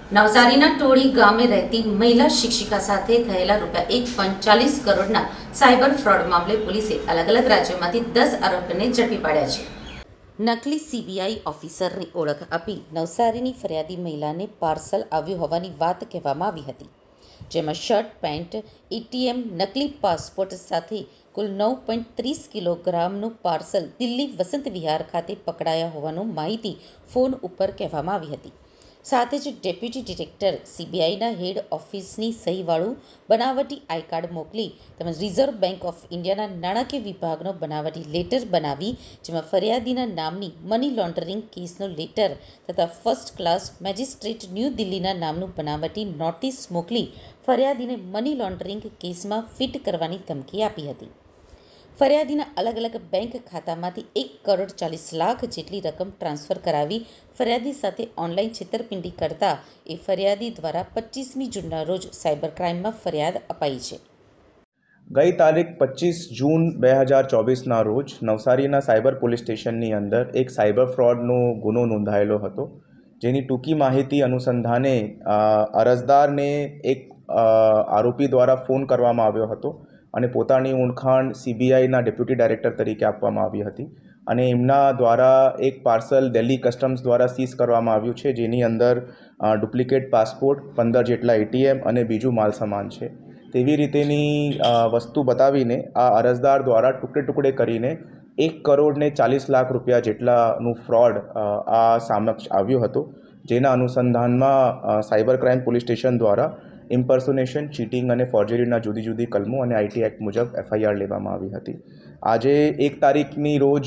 નવસારીના ટોળી ગામે રહેતી મહિલા શિક્ષિકા સાથે થયેલા ₹1.40 કરોડના સાયબર ફ્રોડ મામલે પોલીસે અલગ અલગ રાજ્યોમાંથી 10 આરોપીઓને ઝડપી પાડ્યા છે. નકલી સીબીઆઈ ઓફિસરની ઓળખ આપી નવસારીની ફરિયાદી મહિલાને પાર્સલ આવ્યું હોવાની વાત કહેવામાં આવી હતી, જેમાં શર્ટ, પેન્ટ, એટીએમ, નકલી પાસપોર્ટ સાથે કુલ 9.30 કિલોગ્રામનું પાર્સલ દિલ્હી વસંત વિહાર ખાતે પકડાયા હોવાનું માહિતી ફોન ઉપર કહેવામાં આવી હતી. સાથે જ ડેપ્યુટી ડિરેક્ટર સીબીઆઈના હેડ ઓફિસની સહીવાળું બનાવટી આઈ કાર્ડ મોકલી તેમજ રિઝર્વ બેંક ઓફ ઇન્ડિયાના નાણાકીય વિભાગનો બનાવટી લેટર બનાવી, જેમાં ફરિયાદીના નામની મની લોન્ડરિંગ કેસનો લેટર તથા ફર્સ્ટ ક્લાસ મેજિસ્ટ્રેટ ન્યૂ દિલ્હીના નામનું બનાવટી નોટિસ મોકલી ફરિયાદીને મની લોન્ડરિંગ કેસમાં ફિટ કરવાની ધમકી આપી હતી. ફરિયાદીના અલગ અલગ બેંક ખાતામાંથી ₹1.40 કરોડ જેટલી રકમ ટ્રાન્સફર કરાવી ફરિયાદી સાથે ઓનલાઈન છેતરપિંડી કરતા એ ફરિયાદી દ્વારા 25મી જૂનના રોજ સાયબર ક્રાઇમમાં ફરિયાદ અપાઈ છે. ગઈ તારીખ 25 જૂન 2024ના રોજ નવસારીના સાયબર પોલીસ સ્ટેશનની અંદર એક સાયબર ફ્રોડનો ગુનો નોંધાયેલો હતો, જેની ટૂંકી માહિતી અનુસંધાને અરજદારને એક આરોપી દ્વારા ફોન કરવામાં આવ્યો હતો અને પોતાની ઓળખાણ સીબીઆઈના ડેપ્યુટી ડાયરેક્ટર તરીકે આપવામાં આવી હતી અને એમના દ્વારા એક પાર્સલ દિલ્હી કસ્ટમ્સ દ્વારા સીઝ કરવામાં આવ્યું છે, જેની અંદર ડુપ્લિકેટ પાસપોર્ટ, 15 જેટલા એટીએમ અને બીજું માલ સામાન છે. તેવી રીતેની વસ્તુ બતાવીને આ અરજદાર દ્વારા ટુકડે ટુકડે કરીને ₹1.40 કરોડ જેટલાનું ફ્રોડ આ સમક્ષ આવ્યું હતું, જેના અનુસંધાનમાં સાયબર ક્રાઇમ પોલીસ સ્ટેશન દ્વારા ઇમ્પર્સોનેશન, ચીટિંગ અને ફોર્જરીના જુદી જુદી કલમો અને આઈટી એક્ટ મુજબ એફઆઈઆર લેવામાં આવી હતી. આજે 1 તારીખની રોજ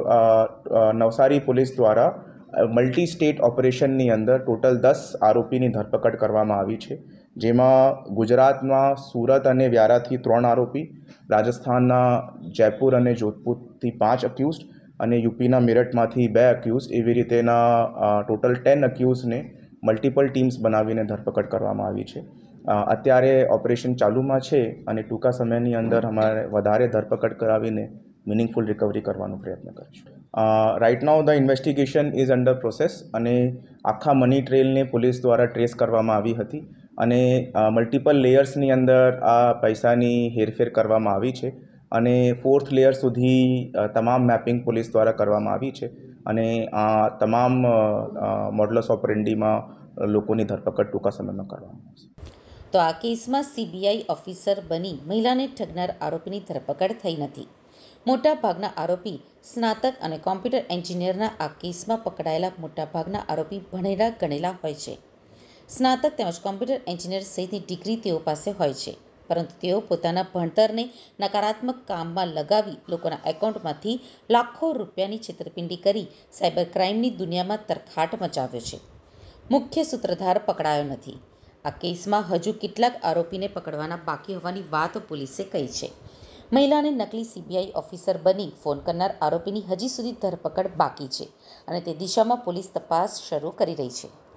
નવસારી પોલીસ દ્વારા મલ્ટી સ્ટેટ ઓપરેશનની અંદર ટોટલ 10 આરોપીની ધરપકડ કરવામાં આવી છે, જેમાં ગુજરાતમાં સુરત અને વ્યારાથી 3 આરોપી, રાજસ્થાનના જયપુર અને જોધપુરથી 5 અક્યુઝડ અને યુપીના મેરઠમાંથી 2 અક્યુઝડ, એવી રીતેના ટોટલ 10 અક્યુઝને મલ્ટિપલ ટીમ્સ બનાવીને ધરપકડ કરવામાં આવી છે. અત્યારે ઓપરેશન ચાલુમાં છે અને ટૂંકા સમયની અંદર અમારે વધારે ધરપકડ કરાવીને મિનિંગફુલ રિકવરી કરવાનો પ્રયત્ન કરીશું. Right now the investigation is under process અને આખા મની ટ્રેલને પોલીસ દ્વારા ટ્રેસ કરવામાં આવી હતી અને મલ્ટિપલ લેયર્સની અંદર આ પૈસાની હેરફેર કરવામાં આવી છે અને 4th લેયર સુધી તમામ મેપિંગ પોલીસ દ્વારા કરવામાં આવી છે અને આ તમામ મોડલસ ઓપરેન્ડીમાં લોકોની ધરપકડ ટૂંકા સમયમાં કરવામાં આવશે. તો આ કેસમાં સીબીઆઈ ઓફિસર બની મહિલાને ઠગનાર આરોપીની ધરપકડ થઈ નથી. મોટાભાગના આરોપી સ્નાતક અને કોમ્પ્યુટર એન્જિનિયરના આ કેસમાં પકડાયેલા મોટાભાગના આરોપી ભણેલા ગણેલા હોય છે. સ્નાતક તેમજ કોમ્પ્યુટર એન્જિનિયર સહિતની ડિગ્રી તેઓ પાસે હોય છે, પરંતુ તેઓ પોતાના ભણતરને નકારાત્મક કામમાં લગાવી લોકોના એકાઉન્ટમાંથી લાખો રૂપિયાની છેતરપિંડી કરી સાયબર ક્રાઇમની દુનિયામાં તરખાટ મચાવ્યો છે. મુખ્ય સૂત્રધાર પકડાયો નથી. આ કેસમાં હજુ કેટલાક આરોપીને પકડવાના બાકી હોવાની વાત પોલીસે કહી છે. મહિલાને નકલી સીબીઆઈ ઓફિસર બની ફોન કરનાર આરોપીની હજી સુધી ધરપકડ બાકી છે અને તે દિશામાં પોલીસ તપાસ શરૂ કરી રહી છે.